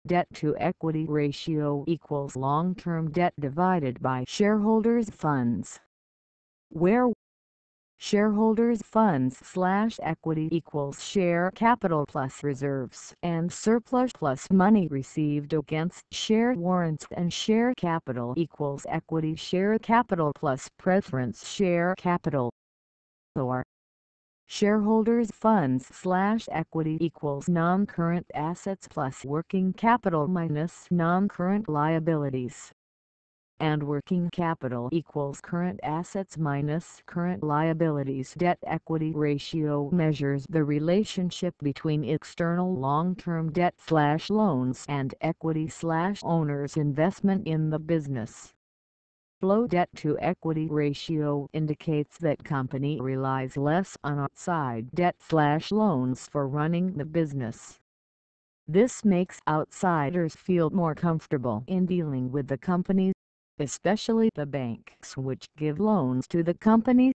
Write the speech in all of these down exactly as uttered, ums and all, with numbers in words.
debt-to-equity ratio equals long-term debt divided by shareholders' funds, where shareholders' funds slash equity equals share capital plus reserves and surplus plus money received against share warrants, and share capital equals equity share capital plus preference share capital, or shareholders' funds slash equity equals non-current assets plus working capital minus non-current liabilities, and working capital equals current assets minus current liabilities. Debt-equity ratio measures the relationship between external long-term debt slash loans and equity slash owner's investment in the business. Low debt-to-equity ratio indicates that company relies less on outside debt slash loans for running the business. This makes outsiders feel more comfortable in dealing with the company, especially the banks which give loans to the company.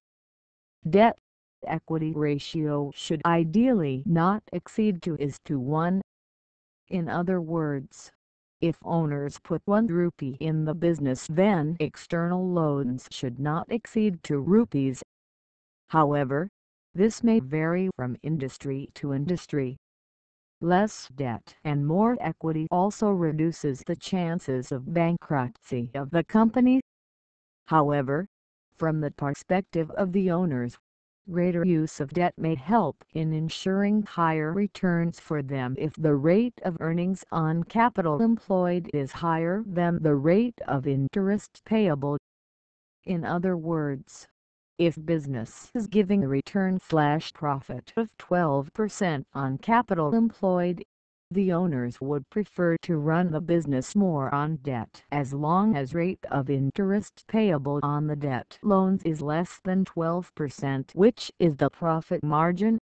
Debt-equity ratio should ideally not exceed two is to one. In other words, if owners put one rupee in the business, then external loans should not exceed two rupees. However, this may vary from industry to industry. Less debt and more equity also reduces the chances of bankruptcy of the company. However, from the perspective of the owners, greater use of debt may help in ensuring higher returns for them if the rate of earnings on capital employed is higher than the rate of interest payable. In other words, if business is giving a return slash profit of twelve percent on capital employed, the owners would prefer to run the business more on debt as long as rate of interest payable on the debt loans is less than twelve percent, which is the profit margin.